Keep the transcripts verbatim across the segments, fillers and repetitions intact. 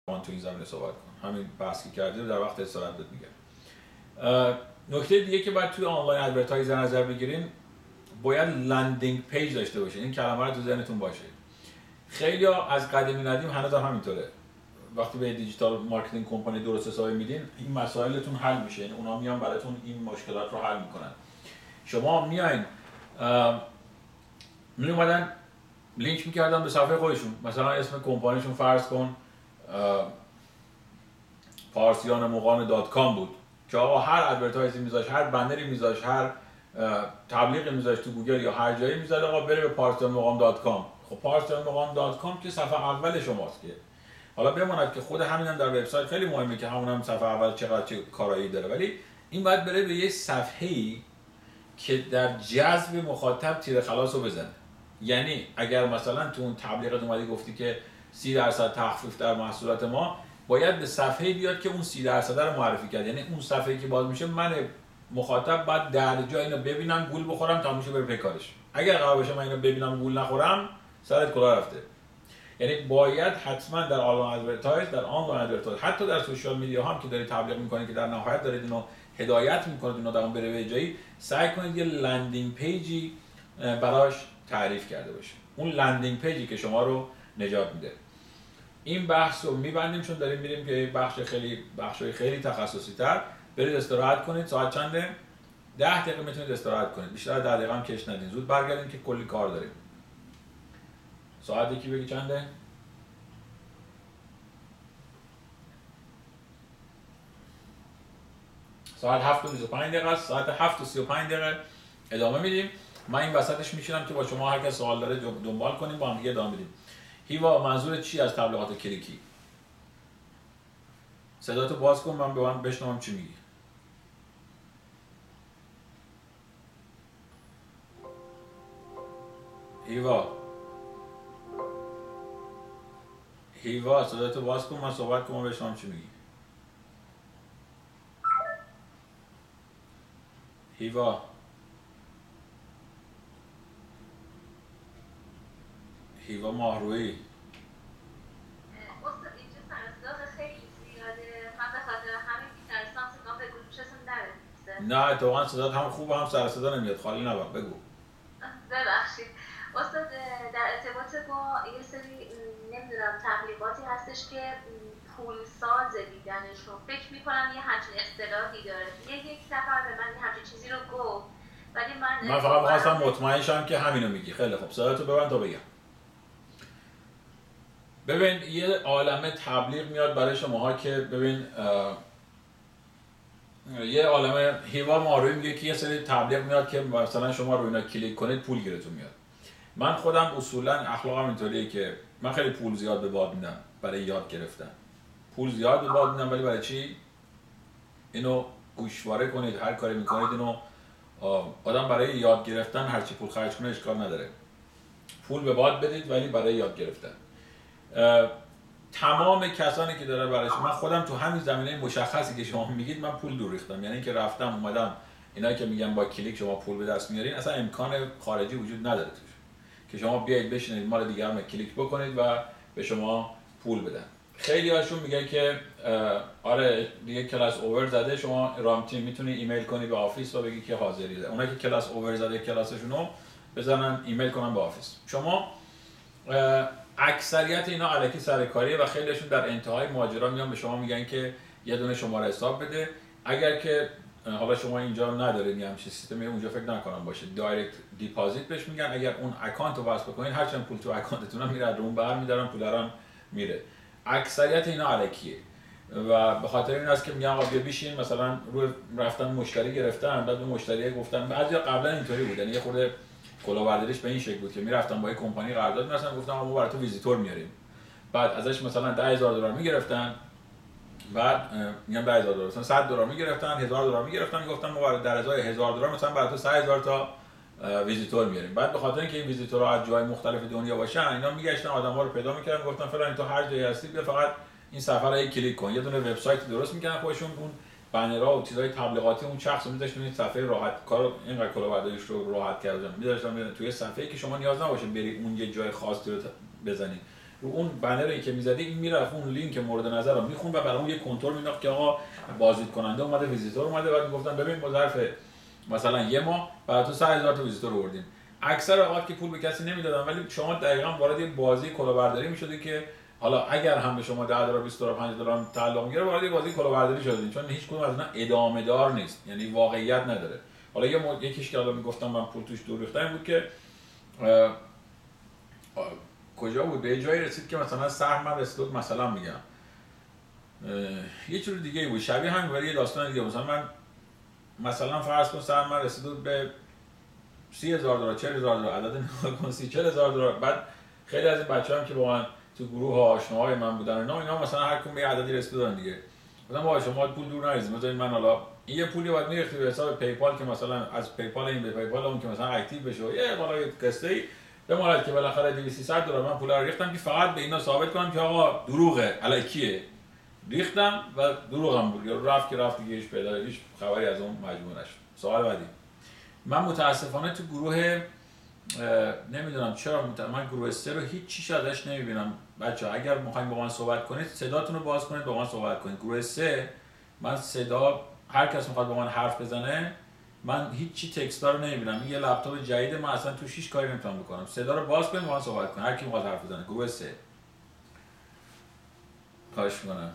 من تو این زمینه صحبت کنم. همین بحثی که کردیم در وقت استراحت بهت میگم. نکته دیگه که باید توی آنلاین ادورتایز نظر بگیرین، باید لندینگ پیج داشته باشین. این کلمه رو تو ذهنتون باشه. خیلی ها از قدیمی ندیم هنوز هم همینطوره. وقتی به دیجیتال مارکتینگ کمپانی درست حسابی میدین، این مسائلتون حل میشه. یعنی اونا میان براتون این مشکلات رو حل میکنن. شما میاین می اومدن لینک میکردن به صفحه خودشون، مثلا اسم کمپانیشون فرض کن پارسیان مقام دات کام بود که آقا هر ادورتایزی میذاش، هر بنری میذاش، هر تبلیغی میذاش تو گوگل یا هر جایی میذاره آقا بره به پارسیان مقام دات کام. خب پارسیان مقام دات کام که صفحه اول شماست که. حالا بماند که خود همین هم در وبسایت خیلی مهمه که همون هم صفحه اول چقدر چه کارایی داره، ولی این باید بره به یه صفحه‌ای که در جذب مخاطب تیر خلاص رو بزنه. یعنی اگر مثلا تو اون تبلیغات اومدی گفتی که سی درصد تخفیف در محصولات ما، باید به صفحه‌ای بیاد که اون سی درصد رو معرفی کرد. یعنی اون صفحه‌ای که باز میشه من مخاطب بعد در جای اینو ببینم گول بخورم تا میشه بره پکارش. اگر قرار باشه من اینو ببینم گول نخورم سرت کلاه رفته. یعنی باید حتما در آنلاین ادورتایز، در آنلاین ادورتایز، حتی در سوشال میدیا هم که دارید تبلیغ میکنید که در نهایت دارید اینو هدایت میکنید اینو در اون بره به جایی، سعی کنید یه لندینگ پیجی براش تعریف کرده باشه. اون لندینگ پیجی که شما رو نجات میده. این بحث رو میبندیم چون داریم میریم که بخش خیلی بخشای خیلی تخصصی تر. برید استراحت کنید. ساعت چنده؟ ده دقیقه میتونید استراحت کنید. بیشتر ده دقیقه هم کش ندین. زود برگردیم که کلی کار داریم. ساعت یکی بگی چنده؟ ساعت هفت و بیست و پنج دقیقه است. ساعت هفت و سی و پنج دقیقه ادامه میدیم. من این وسطش میشینم که با شما هر کس سوال داره دنبال کنیم، با هم دیگه ادامه میدیم. هیوا منظور چی از تبلیغات کلیکی؟ صداتو باز کن من به من بشنوم چی میگی. هیوا هیوا صداتو باز کن من صحبت کنم بشنوم چی میگی. هیوا هیوا ماهرویی استاد اینجا سرصدا خیلی زیاده. من به خاطر همین میترسم صدام به گوشتون نرسه. نه اتفاقا صدات هم خوبه هم سر صدا نمیاد. خالی نباش بگو. ببخشید استاد، در ارتباط با یه سری نمیدونم تبلیغاتی هستش که پولساز دیدنشون، فکر میکنم یه همچین اصطلاحی داره. یه یک نفر به من یه همچین چیزی رو گفت ولی من من فقط می‌خواستم مطمئن شم که همینو میگی. خیلی خوب صداتو ببند تا بگم. ببین یه عالمه تبلیغ میاد برای شماها که ببین یه عالمه هیوا ماروی میگه که یه سری تبلیغ میاد که مثلا شما رو اینا کلیک کنید پول گیرتون میاد. من خودم اصولا اخلاقم اینطوریه که من خیلی پول زیاد به باد میدم برای یاد گرفتن. پول زیاد به باد میدم ولی برای چی؟ اینو گوشواره کنید. هر کاری میکنید اینو آدم برای یاد گرفتن هر چی پول خرج کنه اشکال نداره. پول به باد بدید ولی برای یاد گرفتن. تمام کسانی که داره برای شما، من خودم تو همین زمینه مشخصی که شما میگید من پول دور ریختم. یعنی که رفتم اومدم اینا که میگن با کلیک شما پول به دست میارین، اصلا امکان خارجی وجود نداره توش که شما بیاید بشینید مال دیگران کلیک بکنید و به شما پول بدن. خیلی هاشون میگن که آره دیگه کلاس اوور زده، شما رامتین میتونی ایمیل کنی به آفیس و بگی که حاضری ده. اونایی که کلاس اوور زده کلاسشونو بزنن ایمیل کنن به آفیس. شما اکثریت اینا الکی سرکاریه و خیلیشون در انتهای ماجرا میان به شما میگن که یه دونه شماره حساب بده. اگر که حالا شما اینجا ندارید یه همچین سیستمی، اونجا فکر نکنم باشه، دایرکت دیپازیت بهش میگن. اگر اون اکانت رو وصل بکنید هر چند پول تو اکانتتون میره رو اون برمی‌دارن، پولارم میره. اکثریت اینا الکیه و به خاطر این است که میگن آقا بیا بشین مثلا روی رفتن مشتری گرفتن، بعد به مشتری گفتن بعضیا قبلا اینطوری بود، یعنی یه خورده کلاهبرداریش به این شکل بود که میرفتن با یه کمپانی قرارداد مثلا گفتن ما برای تو ویزیتور میاریم، بعد ازش مثلا ده هزار دلار میگرفتن، بعد میگم ده هزار دلار مثلا صد دلار میگرفتن، هزار دلار میگرفتن، میگفتن ما برای در ازای هزار دلار مثلا برای تو سه هزار تا ویزیتور میاریم. بعد به خاطر اینکه این ویزیتورها از جای مختلف دنیا باشن اینا میگشتن آدم‌ها رو پیدا میکردن، گفتن فلان تو هر جایی هستی بیا فقط این صفحه رو کلیک کن. یه دونه وبسایت درست میکنن خودشون، اون بنرها و چیزای تبلیغاتی اون شخص رو میذاشتن این صفحه راحت کارو اینقدر کلاهبرداریش رو راحت کردن، میذاشتن توی صفحه‌ای که شما نیاز نباشه بری اون یه جای خاصی رو بزنید. رو اون بنری که میزدی این میرفت اون لینک مورد نظر رو میخون و برای اون یه کنترل مینداخت که آقا بازدید کننده اومده، ویزیتور اومده. بعد میگفتن ببین ما ظرف مثلا یه ماه برای تو سه هزار تا ویزیتور آوردیم. اکثر اوقات که پول به کسی نمیدادن، ولی شما دقیقاً وارد یه بازی کلاهبرداری میشدی که حالا اگر هم به شما ده دلار بیست دلار پنج دلار تعلق میگیره، وارد یه بازی کلاهبرداری شدید، چون هیچ کدوم از اینا ادامه دار نیست، یعنی واقعیت نداره. حالا یه مود یکیش که حالا میگفتم من پول توش دور ریختم بود که اه اه کجا بود، به جایی رسید که مثلا سهم من رسید مثلا میگم یه جور دیگه بود شبیه همین، ولی یه داستان دیگه. مثلا من مثلا فرض کن سهم من رسید به سی هزار دلار چهل هزار دلار، عدد نگاه کن سی چهل هزار دلار. بعد خیلی از این بچه‌ها که با من تو گروه ها آشناهای من بودن اینا اینا مثلا هر کدوم یه عددی رسیدن دیگه. مثلا ما شما پول دور نریزیم، مثلا من حالا این یه پولی باید می‌ریختی به حساب پیپال که مثلا از پیپال این به پیپال اون که مثلا اکتیو بشه، یه بالا یه قصه‌ای به مالت که بالاخره دویست سیصد دلار من پولا رو ریختم که فقط به اینا ثابت کنم که آقا دروغه، الکیه. ریختم و دروغم بود، یا رفت که رفت دیگه، هیچ پیدا هیچ خبری از اون مجموعه نشد. سوال بعدی. من متاسفانه تو گروه نمیدونم چرا مت... من گروه سه رو هیچ چیز ازش نمیبینم. بچه‌ها اگر می‌خواید با من صحبت کنید صداتون رو باز کنید با من صحبت کنید. گروه سه من صدا هر کس میخواد با من حرف بزنه من هیچ چی تکستا رو نمیبینم. این یه لپتاپ جدیده، من اصلا توش هیچ کاری نمیتونم بکنم. صدا رو باز کنید با من صحبت کنید هر کی میخواد حرف بزنه. گروه سه خواهش می‌کنم.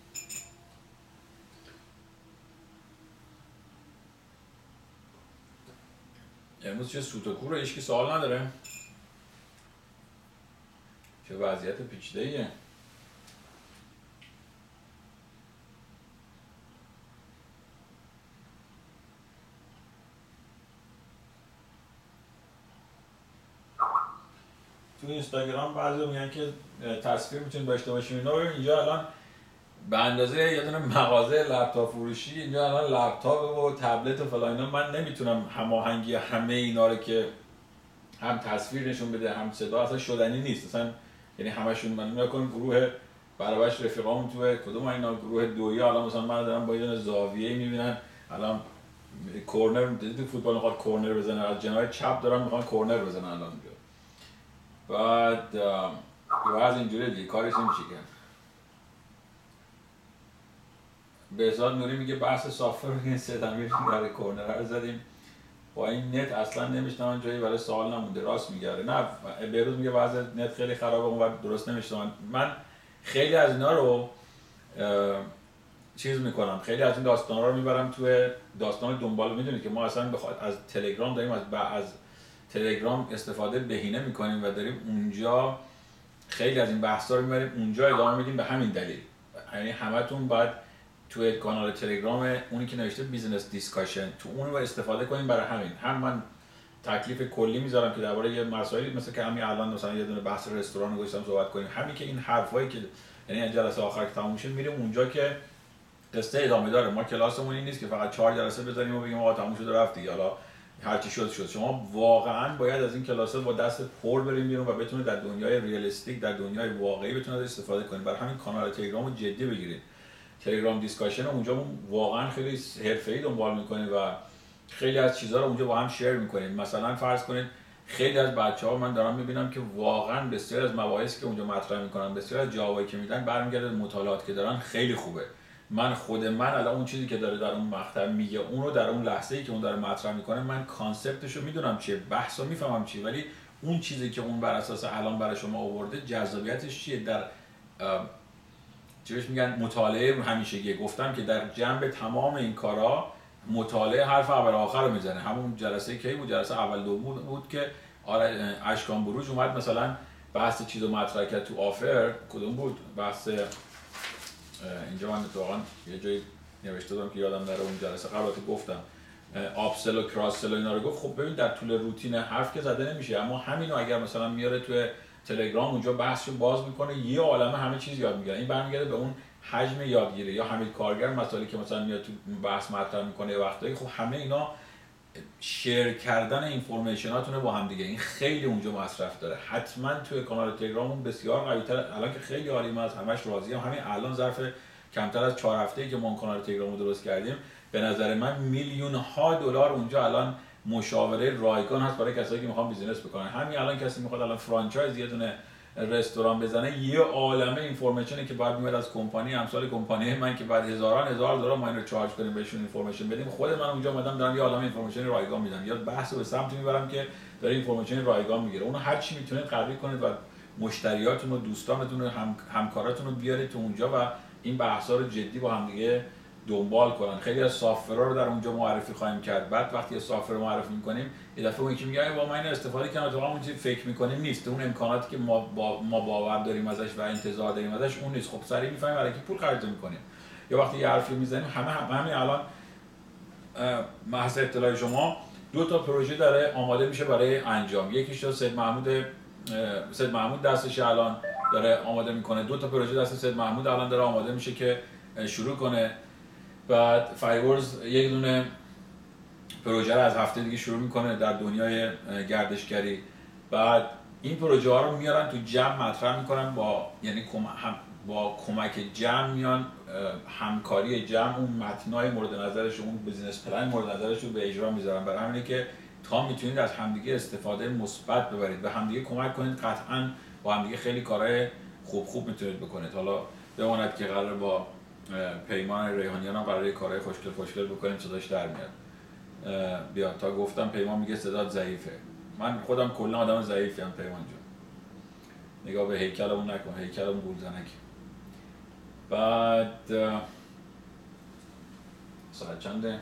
امروز چه سوت و کور هیچ کی سوال نداره؟ چه وضعیت پیچیده‌ایه. تو اینستاگرام بعضی میگن که تصویر میتونید داشته باشیم اینا. اینجا الان به اندازه یه دونه مغازه لپتاپ فروشی اینجا الان لپتاپ و تبلت و فلان اینا، من نمیتونم هماهنگی همه اینا رو که هم تصویر نشون بده هم صدا اصلا شدنی نیست اصلا. یعنی همشون من میگم گروه برابرش رفیقامون تو کدوم اینا گروه دویی الان مثلا من دارم با یه دونه زاویه میبینن الان کورنر دیدی فوتبال میخواد کورنر بزنه از جناح چپ دارن میخوان کورنر بزنن الان اونجا. بعد وضع اینجوریه دیگه کارش نمیشه کرد. بهزاد نوری میگه بحث سافر رو این سه امیر در کورنر رو زدیم با این نت اصلا نمیشنم جایی برای سوال نمونده. راست میگه. نه بهروز میگه وضع نت خیلی خرابه اونور درست نمیشنم. من خیلی از اینا رو چیز میکنم، خیلی از این داستانا رو میبرم توی داستان دنبال. میدونید که ما اصلا بخواد از تلگرام داریم از از تلگرام استفاده بهینه میکنیم و داریم اونجا خیلی از این بحثا رو میبریم اونجا ادامه میدیم به همین دلیل. یعنی همتون باید توی کانال تلگرام اونی که نوشته بیزنس دیسکاشن تو اون رو استفاده کنیم. برای همین هم من تکلیف کلی میذارم که درباره یه مسائلی مثل که همین الان مثلا یه دونه بحث رستوران رو گذاشتم صحبت کنیم، همین که این حرفایی که یعنی جلسه آخر که تموم میشه میریم اونجا که قصه ادامه داره. ما کلاسمون این نیست که فقط چهار جلسه بزنیم و بگیم آقا تموم شد رفت دیگه، حالا هر چی شد شد. شما واقعا باید از این کلاس‌ها با دست پر بریم بیرون و بتونید در دنیای ریالیستیک در دنیای واقعی بتونید استفاده کنید. برای همین کانال تلگرام رو جدی بگیرید. تلگرام دیسکاشن اونجا واقعا خیلی حرفه‌ای دنبال می‌کنید و خیلی از چیزها رو اونجا با هم شیر می‌کنید. مثلا فرض کنید خیلی از بچه‌ها من دارم می‌بینم که واقعا بسیار از مباحثی که اونجا مطرح می‌کنن، بسیار از جوابایی که میدن برمیگرده به مطالعاتی که دارن خیلی خوبه. من خود من الان اون چیزی که داره در اون مقطع میگه اون رو در اون لحظه‌ای که اون داره مطرح می‌کنه من کانسپتش رو میدونم چیه، بحثو میفهمم چیه، ولی اون چیزی که اون بر اساس الان برای شما آورده جذابیتش چیه؟ در چیش میگن مطالعه همیشگی. گفتم که در جنب تمام این کارا مطالعه حرف اول آخر رو میزنه. همون جلسه کی بود؟ جلسه اول دو بود, بود که آره اشکان بروج اومد مثلا بحث چیزو مطرح کرد تو آفر. کدوم بود؟ بحث اینجا من واقعا یه جایی نوشته بودم که یادم نره اون جلسه قبلت گفتم آپسل و کراسل و اینا رو گفت. خب ببین در طول روتین حرف که زده نمیشه، اما همینو اگر مثلا میاره توی تلگرام اونجا بحثشو باز میکنه یه عالمه همه چیز یاد میگیره. این برمیگرده به اون حجم یادگیری. یا حمید کارگر مسائلی که مثلا میاد تو بحث مطرح میکنه یه وقتایی، خب همه اینا شیر کردن اینفورمیشناتونه با هم دیگه. این خیلی اونجا مصرف داره. حتما توی کانال تلگراممون بسیار قوی‌تر الان که خیلی عالی، من از همش راضیم. همین الان ظرف کمتر از چهار هفته‌ای که ما کانال تلگرامو درست کردیم به نظر من میلیون ها دلار اونجا الان مشاوره رایگان هست برای کسایی که میخوان بیزینس بکنن. همین الان کسی میخواد الان فرانچایز یه دونه رستوران بزنه یه عالمه اینفورمیشنه که باید میاد از کمپانی امثال کمپانی من که بعد هزاران هزار دلار ما اینو چارج کنیم بهشون اینفورمیشن بدیم. خود من اونجا اومدم دارم یه عالمه اینفورمیشن رایگان میدم یا بحث به سمتی میبرم که داره اینفورمیشن رایگان میگیره. اونو هر چی میتونید قوی کنید و مشتریاتون و دوستانتون و هم... همکاراتون رو بیارید تو اونجا و این بحثا رو جدی با هم دیگه دنبال کنن. خیلی از سافت‌ورها رو در اونجا معرفی خواهیم کرد. بعد وقتی یه سافت‌ور معرفی می‌کنیم یه دفعه اون یکی میگه با ما اینو استفاده کردم تو همون چیزی فکر می‌کنیم نیست، اون امکاناتی که ما با... ما باور داریم ازش و انتظار داریم ازش اون نیست. خب سریع می‌فهمیم برای کی پول خرج می‌کنیم. یا وقتی یه حرفی می‌زنیم همه هم... همین الان محض اطلاع شما دو تا پروژه داره آماده میشه برای انجام. یکیش رو سید محمود سید محمود دستش الان داره آماده میکنه. دو تا پروژه دست سید محمود الان داره آماده میشه که شروع کنه. بعد فایورز یک دونه پروژه رو از هفته دیگه شروع میکنه در دنیای گردشگری. بعد این پروژه ها رو میارن تو جمع مطرح میکنن با یعنی کم... هم... با کمک جمع میان همکاری جمع اون متنای مورد نظرش اون بیزینس پلن مورد نظرش رو به اجرا میذارن. برای همینه که تا میتونید از همدیگه استفاده مثبت ببرید و همدیگه کمک کنید. قطعاً با همدیگه خیلی کارهای خوب خوب میتونید بکنید. حالا بماند که قرار با پیمان ریحانیان هم قراره کارهای خوشگل خوشگل بکنیم صداش در میاد. بیا تا گفتم پیمان میگه صدات ضعیفه. من خودم کلا آدم ضعیفی ام پیمان جون. نگاه به هیکلمون نکن، هیکلمون گولزنک. بعد ساعت چنده؟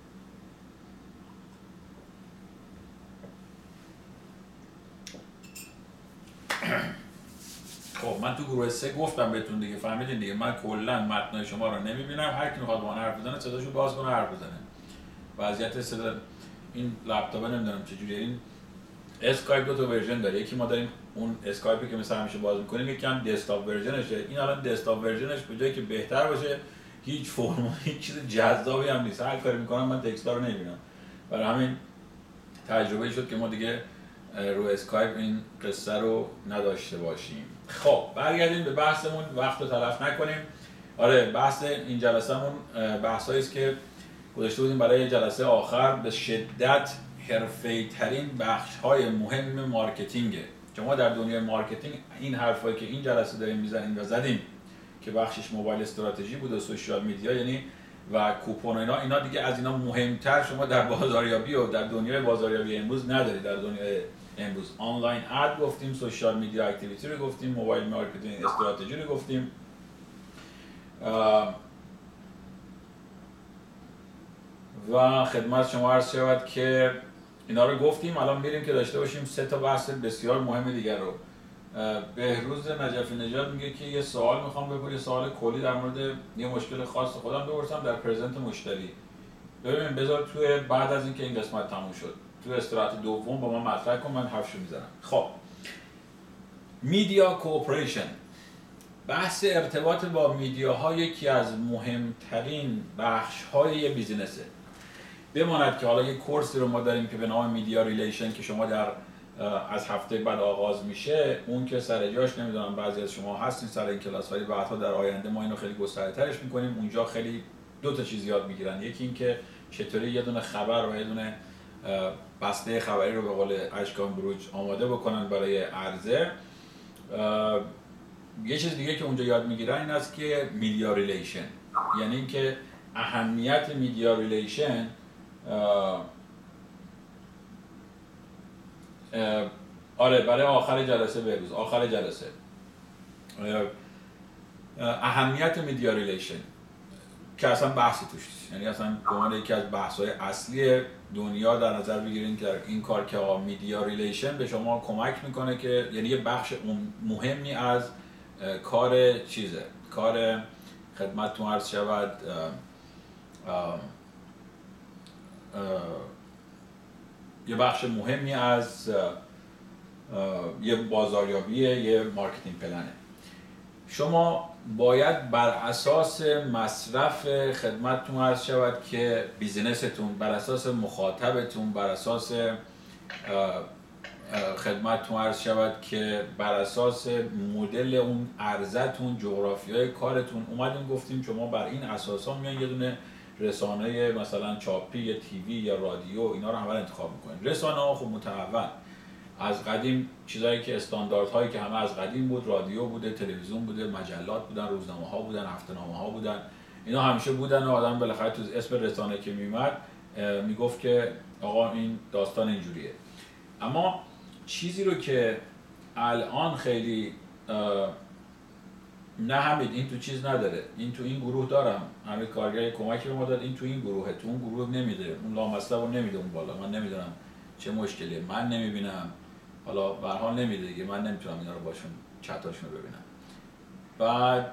خب من تو گروه سه گفتم بهتون دیگه، فهمیدین دیگه. من کلا متنای شما رو نمیبینم، هر کی میخواد با من حرف بزنه صداشو باز کنه حرف بزنه. وضعیت صدا این لپتاپ نمیدونم چجوریه. این اسکایپ دو تا ورژن داره. یکی ما داریم اون اسکایپی که مثلا همیشه باز میکنیم، یکی هم دسکتاپ ورژنشه. این الان دسکتاپ ورژنش به جای که بهتر باشه هیچ فرم هیچ چیز جذابی هم نیست. هر کاری میکنم من تکستا رو نمیبینم. برای همین تجربه شد که ما دیگه رو اسکایپ این قصه رو نداشته باشیم. خب برگردیم به بحثمون، وقت رو تلف نکنیم. آره بحث این جلسه‌مون بحثایی است که گذاشته بودیم برای جلسه آخر. به شدت حرفه‌ای ترین بخش‌های مهم مارکتینگه. شما در دنیای مارکتینگ این حرفایی که این جلسه داریم میزنیم و زدیم که بخشش موبایل استراتژی بود و سوشال میدیا یعنی و کوپن اینا اینا دیگه از اینا مهمتر شما در بازاریابی و در دنیای بازاریابی امروز ندارید. در دنیای امروز آنلاین اد گفتیم، سوشال میدیا اکتیویتی رو گفتیم، موبایل مارکتینگ استراتژی رو گفتیم. و خدمت شما عرض شود که اینا رو گفتیم. الان میریم که داشته باشیم سه تا بحث بسیار مهم دیگر رو. بهروز نجفی نژاد میگه که یه سوال میخوام بپرسم، یه سوال کلی در مورد یه مشکل خاص خودم بپرسم در پرزنت مشتری. ببین بذار توی بعد از اینکه این قسمت تموم شد توی استراحت دوم با من مطرح کن، من حرفشو میزنم. خب میدیا کوپریشن، بحث ارتباط با میدیاها یکی از مهمترین بخش‌های یه بیزینسه. بماند که حالا یه کورسی رو ما داریم که به نام میدیا ریلیشن که شما در از هفته بعد آغاز میشه. اون که سر جاش نمیدونم بعضی از شما هستین سر این کلاس های بعدها در آینده ما اینو خیلی گسترترش میکنیم. اونجا خیلی دو تا چیز یاد میگیرن. یکی این که چطوری یه دونه خبر و یه دونه بسته خبری رو به قول اشکان بروج آماده بکنن برای عرضه. یه چیز دیگه که اونجا یاد میگیرن این است که میدیا ریلیشن، یعنی اینکه اهمیت میدیا ریلیشن آره برای آخر جلسه بروز آخر جلسه اهمیت میدیا ریلیشن که اصلا بحثی توش نیست. یعنی اصلا به عنوان یکی از بحث‌های اصلی دنیا در نظر بگیرین که این کار که آقا میدیا ریلیشن به شما کمک میکنه که یعنی یه بخش مهمی از کار چیزه، کار خدمتتون عرض شود اه اه اه یه بخش مهمی از یه بازاریابیه، یه مارکتینگ پلنه. شما باید بر اساس مصرف خدمتتون عرض شود که بیزینستون، بر اساس مخاطبتون، بر اساس خدمتتون عرض شود که بر اساس مدل اون عرضتون، جغرافیای کارتون اومدیم گفتیم شما بر این اساسا میان یه دونه رسانه مثلا چاپی یا تیوی یا رادیو اینا رو اول انتخاب میکنید. رسانه ها خب متنوع از قدیم چیزایی که استانداردهایی که همه از قدیم بود، رادیو بوده، تلویزیون بوده، مجلات بودن، روزنامه‌ها بودن، هفته‌نامه‌ها بودن، اینا همیشه بودن و آدم بالاخره تو اسم رسانه که میومد میگفت که آقا این داستان اینجوریه. اما چیزی رو که الان خیلی نه همین این تو چیز نداره، این تو این گروه دارم، همه کارگری کمکی به ما داد، این تو این گروهه، تو اون گروه نمیده، اون لامصب رو نمیده اون بالا، من نمیدونم چه مشکلیه، من نمیبینم، حالا به هر حال نمیده دیگه، من نمیتونم اینا رو باشون چتاشون رو ببینم. بعد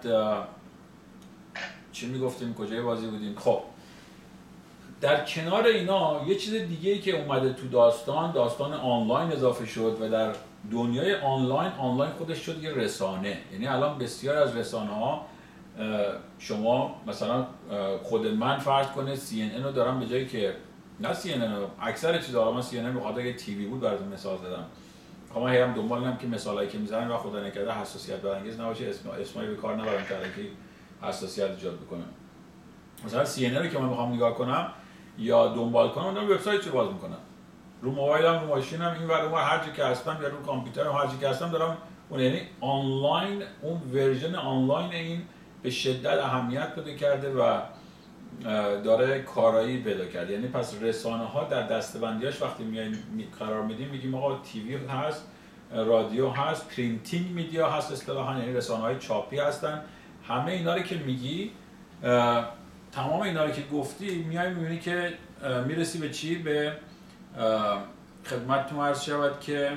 چی میگفتیم، کجای بازی بودیم؟ خب در کنار اینا یه چیز دیگه ای که اومده تو داستان، داستان آنلاین اضافه شد و در دنیای آنلاین، آنلاین خودش شد یه رسانه. یعنی الان بسیار از رسانه ها، شما مثلا خود من فرض کنه سی ان ان رو دارم، به جایی که نه سی ان ان رو، اکثر چیزا، من سی ان ان به خاطر که تیوی بود براتون مثال زدم. خب من هم دنبال اینم که مثالایی که میزنن و خدا نکرده حساسیت برانگیز نباشه، اسم اسمایی به کار نبرم که حساسیت ایجاد بکنه. مثلا سی ان ان رو که من میخوام نگاه کنم یا دنبال کنم، من وبسایت رو باز میکنم، رو موبایلم، رو ماشینم، این ور اون هر جا که هستم، یا رو کامپیوترم هر جا که هستم دارم اون. یعنی آنلاین، اون ورژن آنلاین این به شدت اهمیت پیدا کرده و داره کارایی پیدا کرده. یعنی پس رسانه ها در دسته‌بندیاش وقتی میایم قرار میدیم میگیم آقا تیوی هست، رادیو هست، پرینتینگ میدیا هست اصطلاحاً، یعنی رسانه‌های چاپی هستن. همه اینا رو که میگی، تمام اینا رو که گفتی، میای میبینی که میرسی به چی؟ به خدمتتون عرض شود که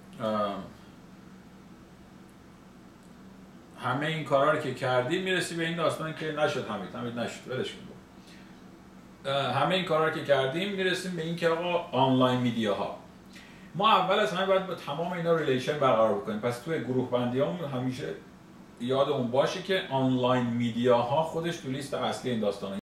همه این کارا رو که کردی میرسی به این داستان که نشد حمید، حمید نشد، ولش کن. همه این کارا رو که کردیم میرسیم به این که آقا آنلاین میدیاها، ما اول از همه باید با تمام اینا ریلیشن برقرار بکنیم. پس توی گروه بندیامون همیشه یادمون باشه که آنلاین میدیاها خودش تو لیست اصلی این داستانه.